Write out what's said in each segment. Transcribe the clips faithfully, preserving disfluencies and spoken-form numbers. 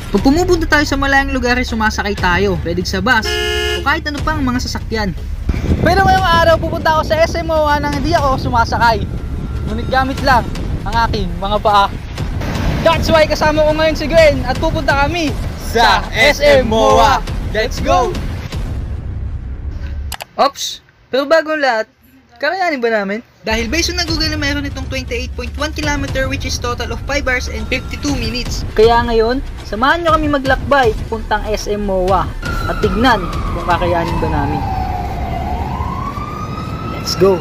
Kung pumupunta tayo sa malayang lugar, sumasakay tayo, pwede sa bus o kahit ano pang mga sasakyan. Pero ngayong araw pupunta ako sa S M O A nang hindi ako sumasakay, ngunit gamit lang ang aking mga paa. That's why kasama ko ngayon si Gwen at pupunta kami sa S M O A. Let's go! Ops! Pero bago ang lahat, kakayanin ba namin? Dahil based on na Google na mayroon itong twenty-eight point one kilometer which is total of five hours and fifty-two minutes. Kaya ngayon, samahan nyo kami maglakbay puntang S M O A at tignan kung kakayanin ba namin. Let's go!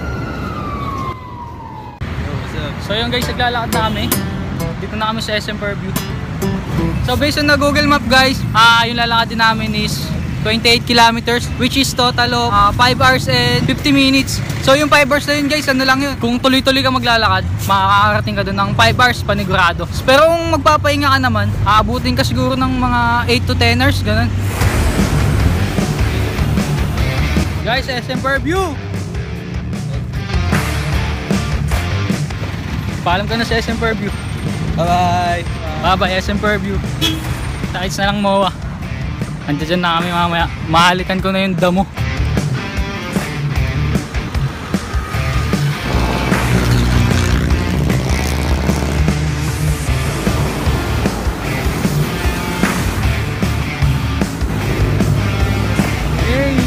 So yun guys, naglalakad na kami. Dito na kami sa S M Fairview. So based on na Google Map guys, ah, yung lalakad din namin is twenty-eight kilometers which is total of uh, five hours and fifty minutes. So yung five hours na yun guys, ano lang yun, kung tuloy-tuloy ka maglalakad, makakarating ka doon ng five hours panigurado. Pero kung magpapahinga ka naman, aabutin ka siguro ng mga eight to ten hours, ganun. Guys, S M Fairview! Paalam ka na sa S M Fairview. Bye bye! Bye bye S M Fairview. Takits na lang M O A. Andiyan na kami mamaya. Mahalikan ko na yung damo. Hey.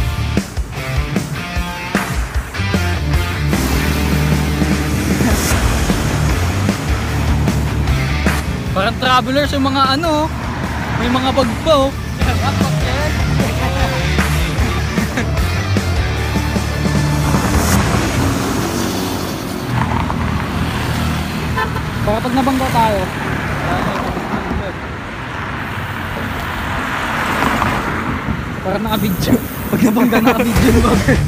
Parang travelers yung mga ano, may mga bag pa oh. Para pag nabangga tayo, para naka-video. Pag nabangga naka-video na bagay.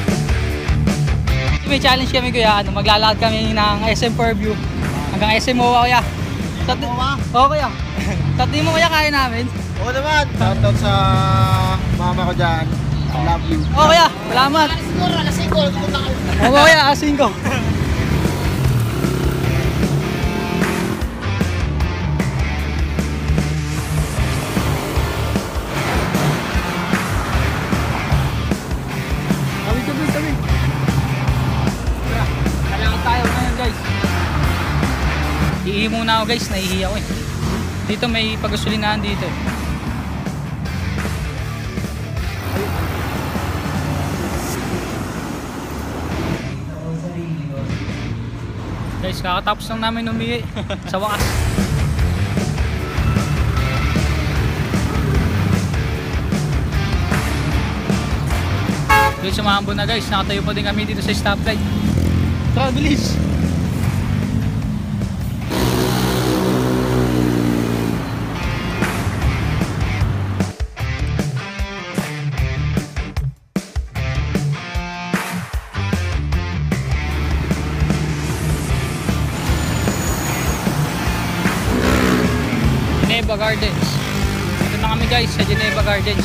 May challenge kami kuya, ano, maglalakad kami ng S M Fairview hanggang S M O A kuya. S M O A? Oo kuya. Tatli mo kaya kaya namin? Oo naman. Shoutout sa mama ko dyan. I love you. Oo kuya, salamat. Siguro, alas singko. Oo kuya, alas singko. Kami kami kami. Kailangan tayo ngayon guys. Iihi muna ako guys, nahihiya ko eh. Dito may pagasolinahan dito eh. Guys, kakatapos lang namin umihi sa wakas. Guys, sumambon na guys, nakatayo pa din kami dito sa stoplight. Tara, bilis! Geneva Gardens. Dito na kami guys sa Geneva Gardens.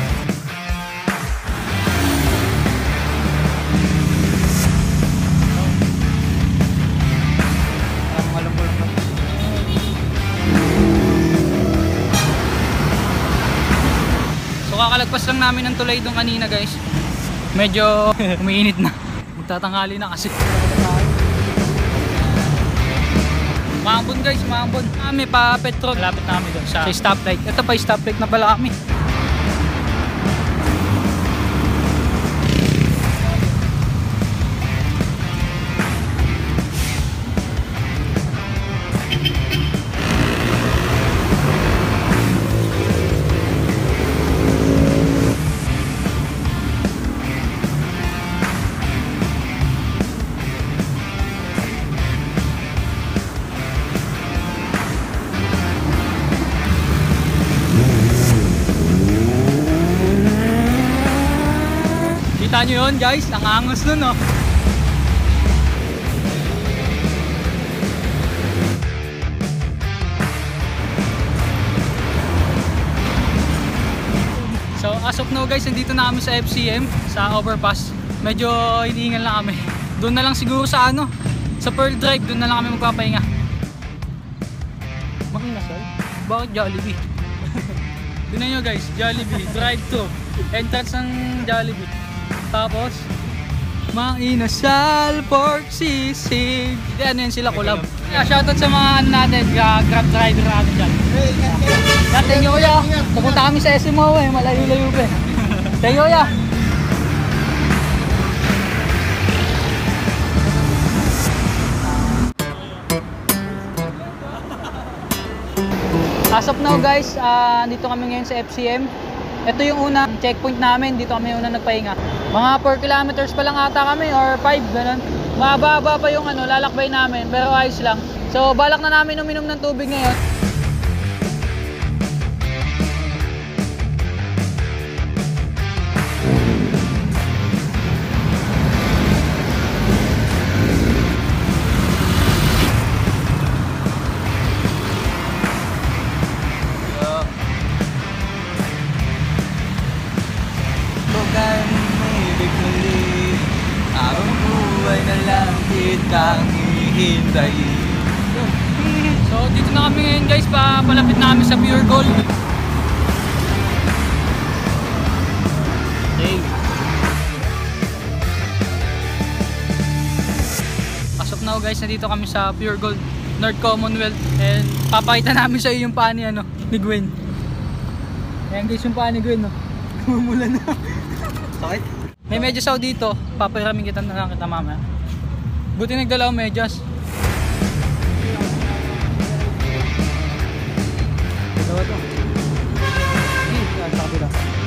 So kakalagpas lang namin ng tulay doon kanina guys. Medyo umiinit na. Magtatanghali na kasi. Maambon guys, maambon. Kami pa petrol. Malapit na kami doon sa, sa stoplight. Ito pa yung stoplight na pala kami. Kita nyo yun guys, ang angas nun oh. So as of now guys, nandito na kami sa F C M, sa overpass. Medyo hinihingal lang kami. Doon na lang siguro sa ano, sa Pearl Drive, doon na lang kami magpapahinga. Makinasal? Bakit Jollibee? Tignan nyo guys, Jollibee, drive-thru. Entrance ng Jollibee. Tapos, Mang Inasal Pork Sisig. Hindi, ano yan sila, collab. Yeah, shoutout sa mga ano natin, uh, grab driver natin dyan. Thank you kuya. Pupunta kami sa S M O eh, malayo-layo pa eh. Thank you kuya. As of now guys, uh, dito kami ngayon sa F C M. Ito yung unang checkpoint namin, dito kami unang nagpahinga. Mga four kilometers pa lang ata kami or five, ganun. Mababa pa yung ano, lalakbay namin, pero ayos lang. So balak na namin uminom ng tubig ngayon. So dito na kami ngayon guys, papalapit na kami sa Pure Gold. Okay. As of now guys, nandito kami sa Pure Gold North Commonwealth. And papakita namin sa iyo yung paa ni, ano, ni Gwen. Ayan guys yung paa ni Gwen, no? Kumumula na. Sakit? May medyas ako dito, paparamin kita na lang kita mamaya. Buti nagdala ako medyas. Dalawa to. Hindi, sa kabila.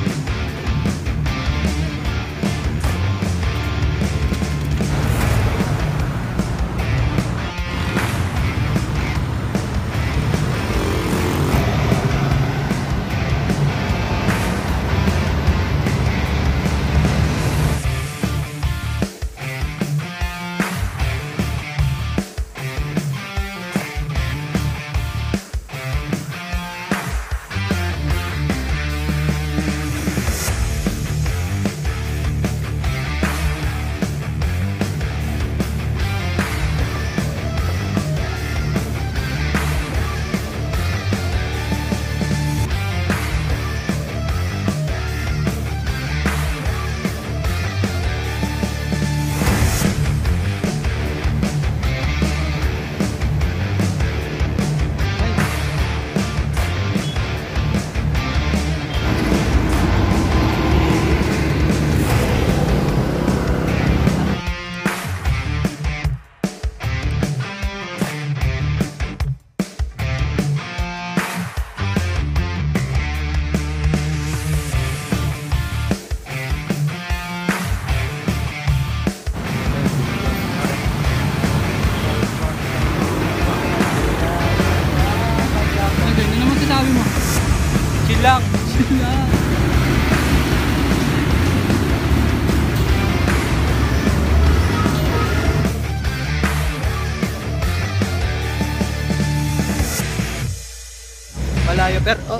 Chill lang. Chill lang. Malayo pero oh,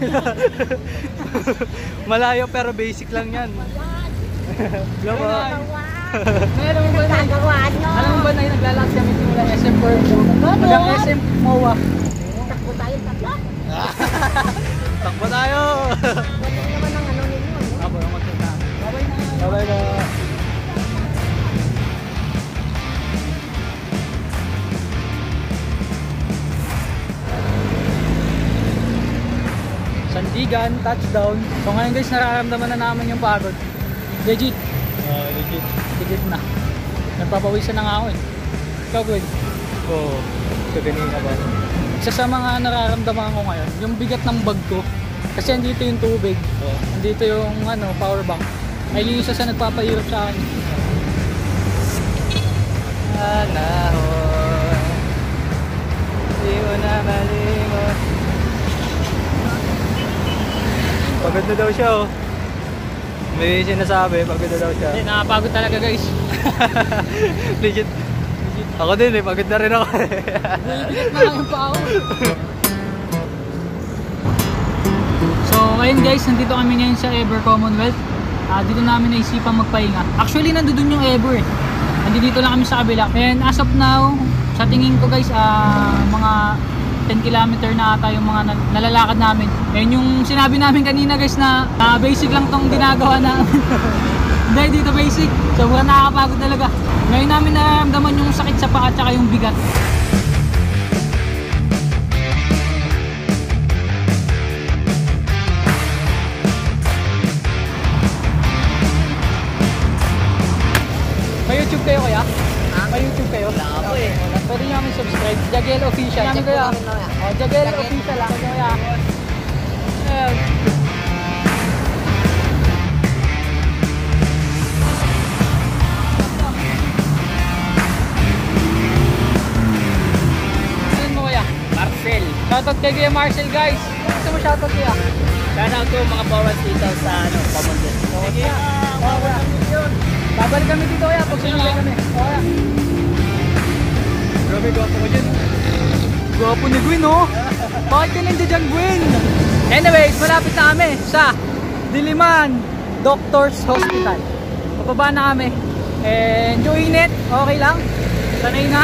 malayo pero basic lang yan. Lama. Meron mo ba na gawaan no? Alam mo ba na naglalakad kami simula S M Purview hanggang S M M O A? Takbo tayo, takbo. Takbo tayo. Wala naman ang ano ninyo. Abo, ang maganda. Bye-bye na. Bye-bye na. Sandigan, touchdown. So ngayon guys, nararamdaman na namin yung pagod. Legit. Uh, legit. Legit na. Nagpapawisan na nga ako eh. Ikaw, Gwen? Oo. So ganina ba? Isa sa mga nararamdaman ko ngayon, yung bigat ng bag ko. Kasi andito yung tubig. Oh. Andito yung ano, power bank. Ay yung isa sa nagpapahirap sa akin. Alahon, di mo na malimot. Pagod na daw siya oh. May sinasabi, pagod na daw siya. Hindi, nakapagod talaga guys. Legit. Legit. Ako din eh, pagod na rin ako. Bibigat na lang yung paa ko. So ngayon guys, nandito kami ngayon sa Ever Commonwealth. uh, Dito namin naisipang magpahinga. Actually nandun yung Ever eh. Nandito lang kami sa kabila. And as of now, sa tingin ko guys, uh, mga ten kilometer na ata yung mga nal- nalalakad namin. And yung sinabi namin kanina guys na uh, basic lang tong ginagawa na hindi dito basic. Sobrang nakakapagod talaga. Ngayon namin nararamdaman yung sakit sa paa at saka yung bigat. May YouTube kayo kaya? Ha? May YouTube kayo? Wala ako eh. Pwede nyo kami subscribe. Jagel Official. Namin Check kaya. po namin mamaya. Oh, Jagel Jagel. Official lang. Kaya. Ayan. Ano mo kaya? Marcel. Shoutout kay Kuya Marcel guys. Gusto mo shoutout kaya? Shout out to mga powers dito sa ano, Pamundin. Sige. Babalik kami dito kaya pag sumili kami. O kaya. Grabe gwapo ko dyan. Gwapo ni Gwen oh. Bakit ka nandiyan dyan Gwen? Anyways, malapit na kami sa Diliman Doctors Hospital. Pababa na kami. And yung init, okay lang. Sanay na.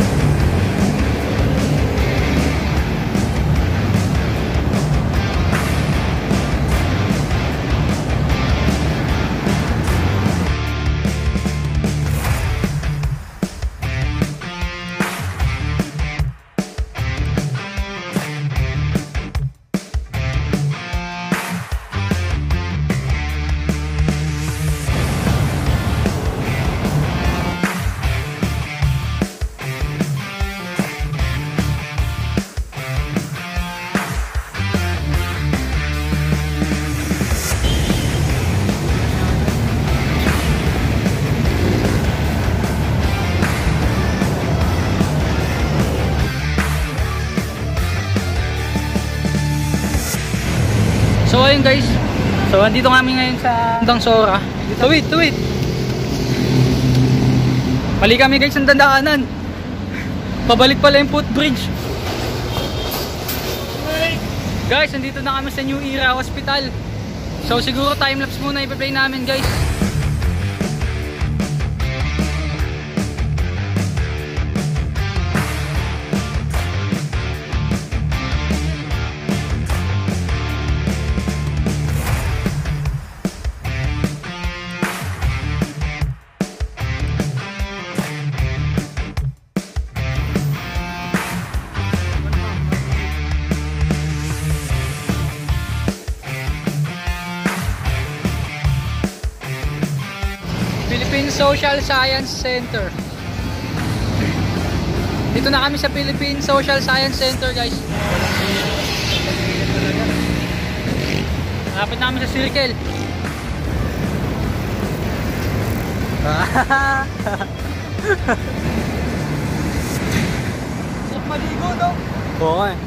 So ayun guys, so andito kami ngayon sa Tandang Sora. Tuwid, tuwid. Mali kami guys ng dandaanan. Pabalik pala yung footbridge. Guys, andito na kami sa New Era Hospital. So siguro time-lapse muna ipa-play namin guys. Philippine Social Science Center. Dito na kami sa Philippine Social Science Center guys. Malapit na kami sa circle. Sarap maligo no? Oo eh.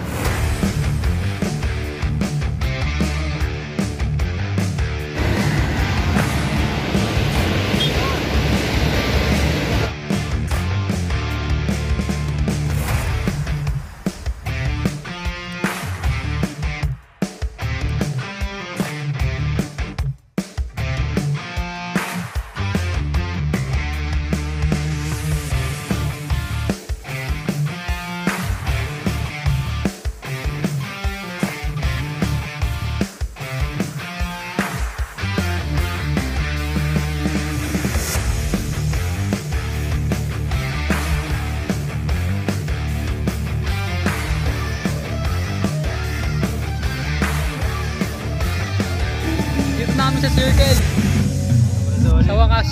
Namin sa circle sa wakas.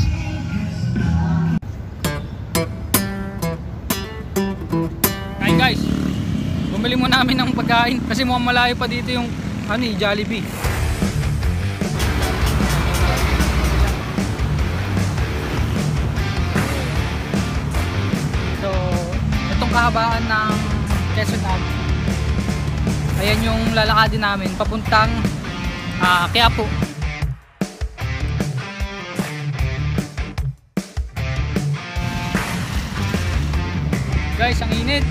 Kain guys, bumili mo namin ng pagkain kasi mukhang malayo pa dito yung ano eh, Jollibee. So itong kahabaan ng Quezon Ave, ayan yung lalakadin namin papuntang uh, Quiapo. Guys, ang init.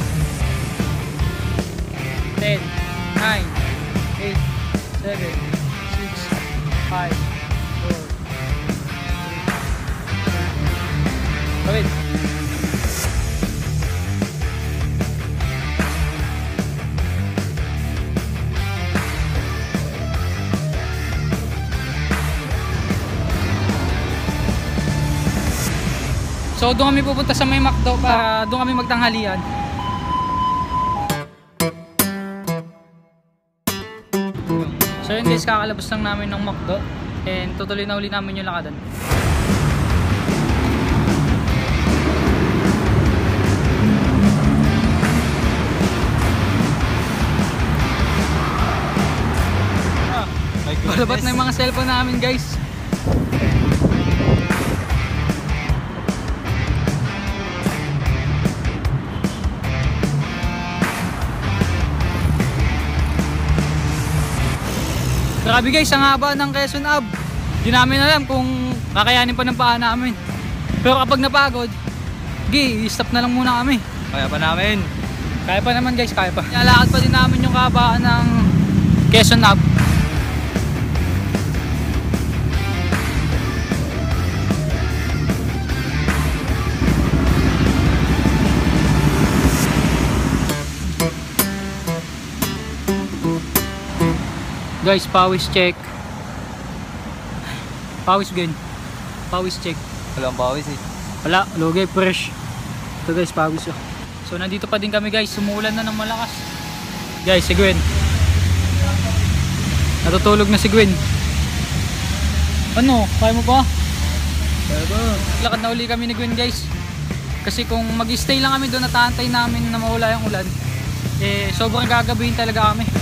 ten, nine, eight, seven, six, five, four, three, two, one. So doon kami pupunta sa may McDo para doon kami magtanghalian. So yun guys, kakalabas lang namin ng McDo and tutuloy na uli namin yung lakadan. Malabat na yung mga cellphone namin guys. Grabe guys, ang haba ng Quezon Ave. Di namin alam kung kakayanin pa ng paa namin. Pero kapag napagod, gi, stop na lang muna kami. Kaya pa namin. Kaya pa naman guys, kaya pa. Nalakad pa din namin yung kahabaan ng Quezon Ave. Guys, pawis check. Pawis gan. Pawis check. Walang pawis eh. Wala, lugay fresh. Ito guys, pawis oh. So nandito pa din kami guys, sumulan na ng malakas. Guys, si Gwen. Natutulog na si Gwen. Ano? Kaya mo pa? Kaya ba? Lakad na uli kami ni Gwen guys. Kasi kung mag-stay lang kami doon at aantay namin na mawala yung ulan, eh sobrang gagabihin talaga kami.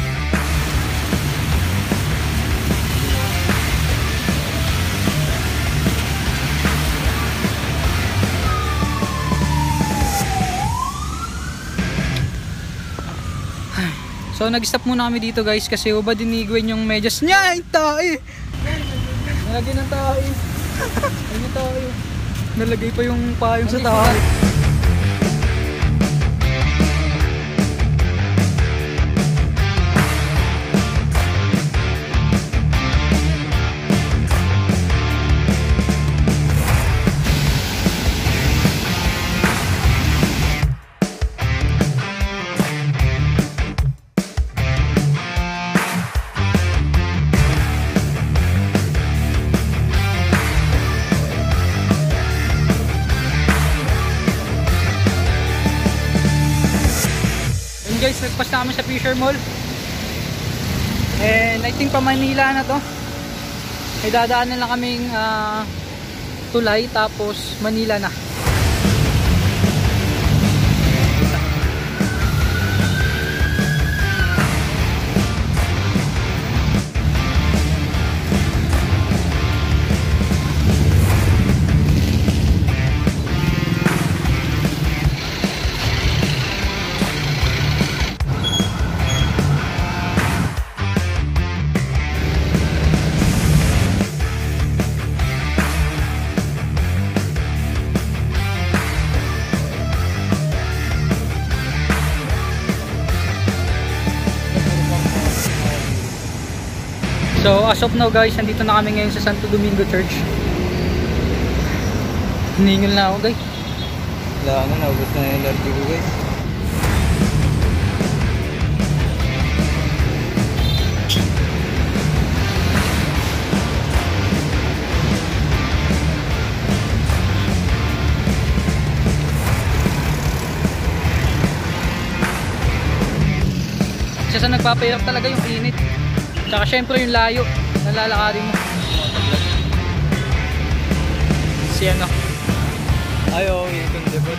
So nag-stop muna kami dito guys kasi ubad din ni Gwen yung medyas niya. Ay, tae! Nalagay ng tae. Ay, tae. Nalagay pa yung payong sa tae. Guys, nagpas na kami sa Fisher Mall and I think pa Manila na to. May dadaanan lang kaming uh, Tulay tapos Manila na. So as of now guys, nandito na kami ngayon sa Santo Domingo Church. Hiningil na ako guys. Wala nga, naubos na yung L R T ko guys. Isa sa nagpapahirap talaga yung init. Tsaka syempre yung layo na lalakarin mo. Si ano? Ayaw, ikon debut.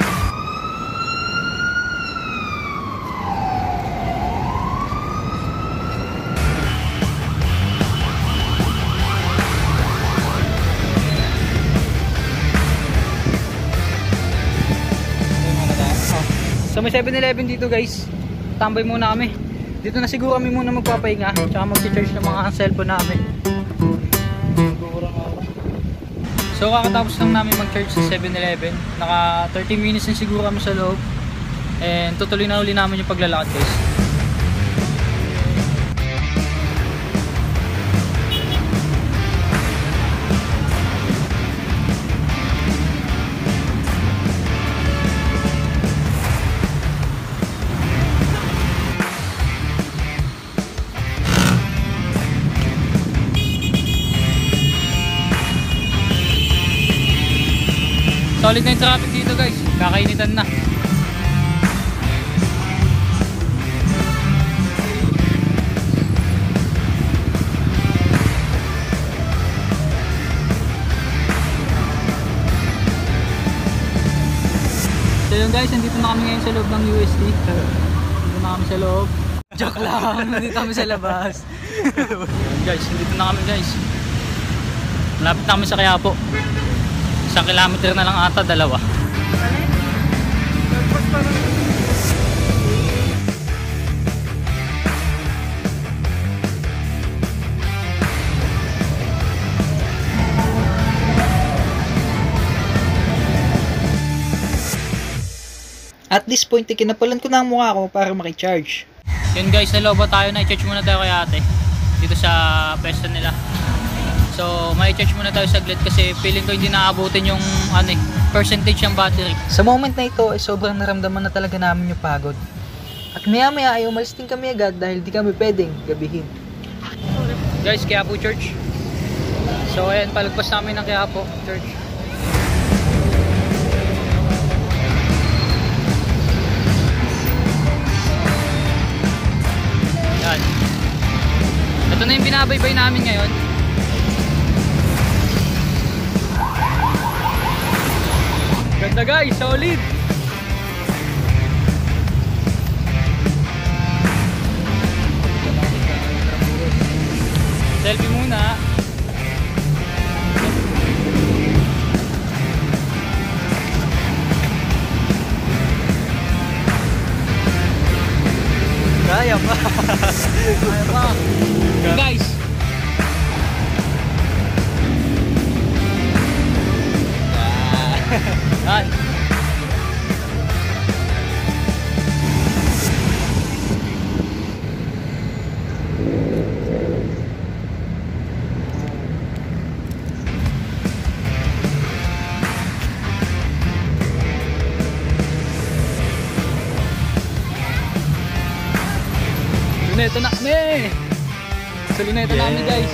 So may seven eleven dito guys. Tambay muna kami. Dito na siguro kami muna magpapahinga. Tsaka mag-charge ng mga cellphone namin. So kakatapos lang namin mag-charge sa seven eleven. Naka thirty minutes na siguro kami sa loob. And tutuloy na uli namin yung paglalakad guys. Solid na yung traffic dito guys. Kakainitan na. So yun guys, nandito na kami ngayon sa loob ng U S T. Nandito na kami sa loob. Joke lang, nandito kami sa labas. Guys, nandito na kami guys. Malapit na kami sa Quiapo. Isang kilometer na lang ata, dalawa. At this point, ikinapalan ko na ang mukha ko para makicharge. Yun guys, naloba tayo na i-charge muna tayo kay ate. Dito sa pwesto nila. So, may charge muna tayo saglit kasi feeling ko hindi naabutin yung ano eh, percentage ng battery. Sa moment na ito, ay sobrang naramdaman na talaga namin yung pagod. At maya maya ay umalis din kami agad dahil di kami pwedeng gabihin. Guys, Quiapo Church. So, ayan, palagpas namin ng Quiapo Church. Yan. Ito na yung binabaybay namin ngayon. Ganda guys, solid. Selfie muna. Kaya pa. Kaya pa. Guys. Yan. Luneta na kami! Sa luneta yeah. namin guys!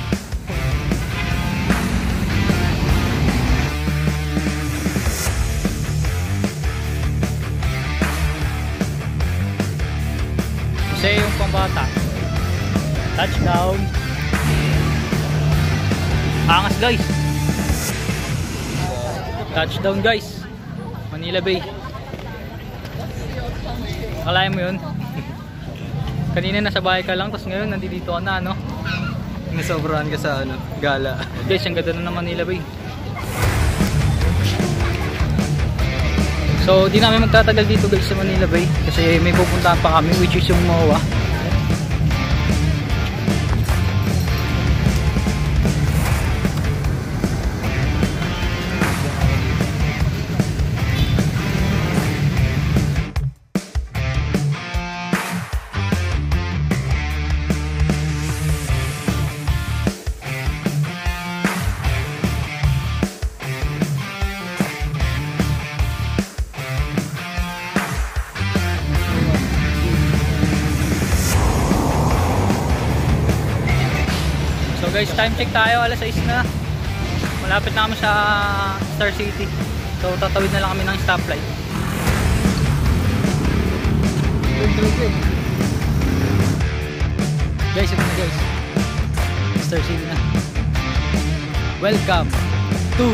Kasi yung pambata. Touchdown! Angas guys! Touchdown guys! Manila Bay. Akalain mo yun? Kanina nasa bahay ka lang, tapos ngayon nandito ka na, no? Nasobrahan ka sa ano, gala. Guys, ang ganda na ng Manila Bay. So, di namin magtatagal dito guys sa Manila Bay kasi may pupuntahan pa kami, which is yung M O A. So guys, time check tayo, alas sais na. Malapit na kami sa Star City. So tatawid na lang kami ng stoplight. Guys, ito na guys. Star City na. Welcome to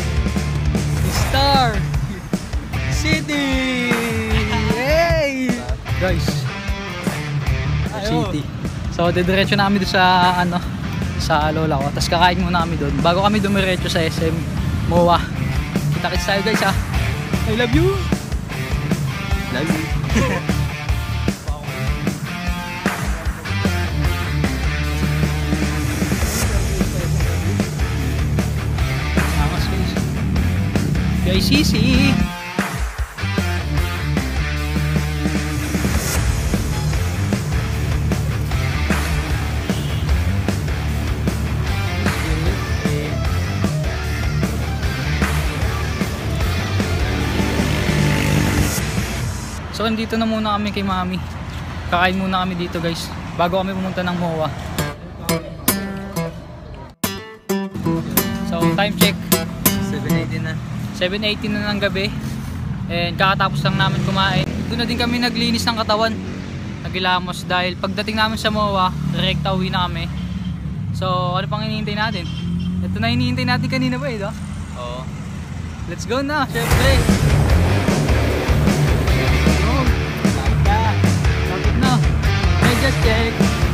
Star City! Hey! Guys, Star City. So didiretso na kami doon sa ano, sa lola ko. Tapos kakain muna kami doon bago kami dumiretso sa S M M O A. Kita-kits tayo guys ha. I love you. Love you. Angas guys. Guys, sisi. So andito na muna kami kay Mami. Kakain muna kami dito guys bago kami pumunta ng M O A. So time check, seven eighteen na. seven eighteen na ng gabi. And kakatapos lang namin kumain. Doon na din kami naglinis ng katawan. Nagilamos dahil pagdating namin sa M O A, direkta uwi na kami. So ano pang hinihintay natin? Ito na hinihintay natin kanina ba eh, no? Oo. Let's go na, syempre. Go. Lapit na. Mega check.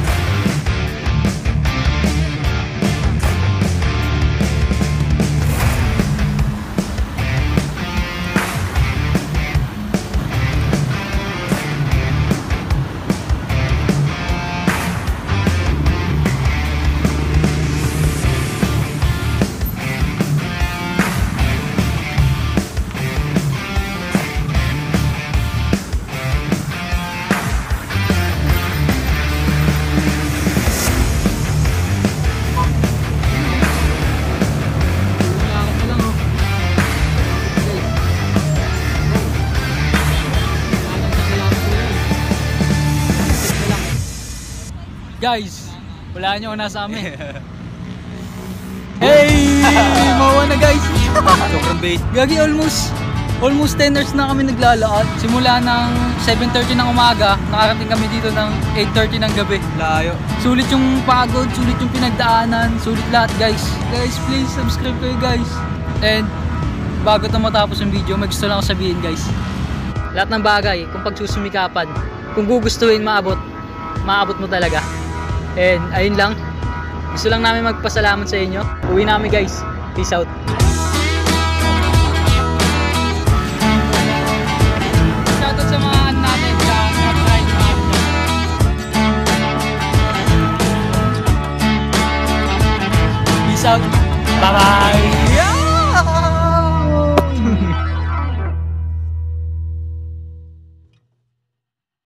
Guys, wala nyo kung nasa amin. Hey! Mawa na guys! Sobrang base. Gagi, almost almost ten hours na kami naglalakad. Simula ng seven thirty ng umaga, nakarating kami dito ng eight thirty ng gabi. Layo. Sulit yung pagod, sulit yung pinagdaanan, sulit lahat guys. Guys, please subscribe kayo guys. And bago na matapos yung video, may gusto lang ako sabihin guys. Lahat ng bagay, kung pagsusumikapan, kung gugustuhin maabot, maabot mo talaga. And ayun lang. Gusto lang namin magpasalamat sa inyo. Uwi namin guys. Peace out. Shoutout sa mga ano natin sa mga ride natin. Peace out. Bye bye.